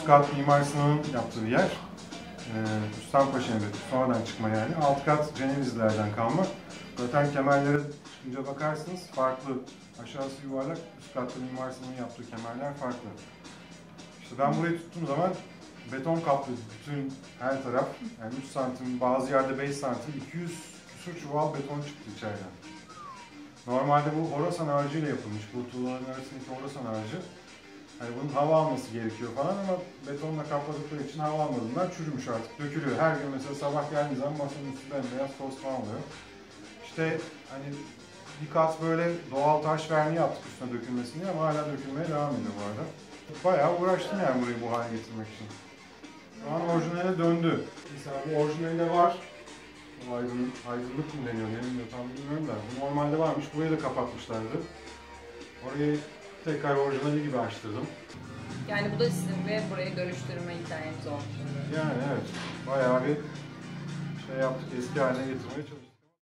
kat Mimar Sinan'ın yaptığı bir yer. Üstanpaşa Emre, sonradan çıkma yani. Alt kat Cenevizlilerden kalma. Zaten kemerlere çıkınca bakarsınız farklı. Aşağısı yuvarlak, üst katta Mimar Sinan'ın yaptığı kemerler farklı. İşte ben burayı tuttuğum zaman beton kaplı bütün her taraf. Yani 3 santim, bazı yerde 5 santim, 200 küsur çuval beton çıktı içeriden. Normalde bu Horasan ağacıyla yapılmış. Bu tuğlaların arasındaki Horasan ağacı. Hani bunun hava alması gerekiyor falan ama betonla kapladıkları için hava almadığından çürümüş artık. Dökülüyor. Her gün mesela sabah geldiği zaman masanın üstü bembeyaz toz falan oluyor. İşte hani bir kat böyle doğal taş verniği yaptık üstüne dökülmesini ama hala dökülmeye devam ediyor bu arada. Bayağı uğraştım yani burayı bu hale getirmek için. Şu an orijinaline döndü. Mesela bu orijinalinde var. Aydınlık mı deniyor, ne deniyor tam bilmiyorum da. Bu normalde varmış, burayı da kapatmışlardı. Orayı tekrar orijinali gibi açtırdım. Yani bu da sizin ve burayı dönüştürme hikayeniz olmuş. Yani evet, bayağı bir şey yaptık, eski haline getirmeye çalıştık.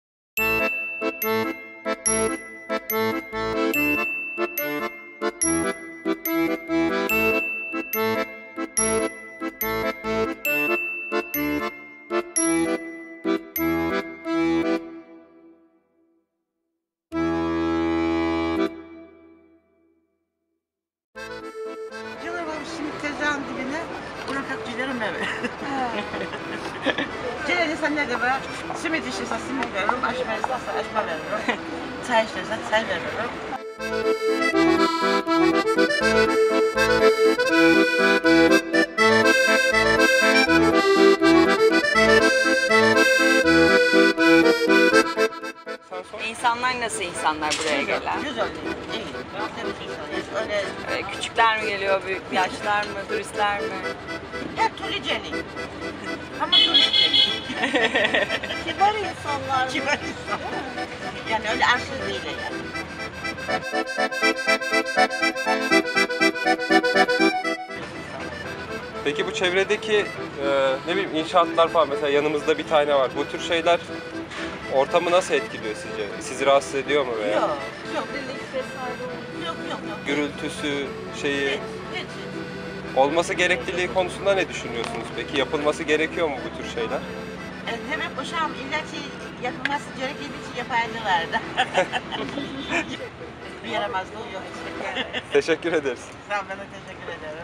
Tezgahın dibine bırakakçılarım evi. Gelen insanlar da var, simit işlerse simit veririm, açma isterse açma veririm, çay işlerse çay veririm. İnsanlar nasıl insanlar buraya gelen? Güzel, iyi. Öyle Küçükler mi geliyor, büyük yaşlılar mı, turistler mi? hep tuliceli. Ama tuliceli. Kibar insanlar. Kibar insan. Yani öyle arsız değil yani. Peki bu çevredeki ne bileyim inşaatlar falan, mesela yanımızda bir tane var. Bu tür şeyler ortamı nasıl etkiliyor sizce? Sizi rahatsız ediyor mu veya? Yok, yok. Yok. Gürültüsü, şeyi, Hiç. olması gerekliliği konusunda ne düşünüyorsunuz peki? Yapılması gerekiyor mu bu tür şeyler? Hemen uşağım illaki yapılması gerektiği için yapardılardı. Bir yaramazlığı yok. Teşekkür ederiz. Sağ olun, ben de teşekkür ederim.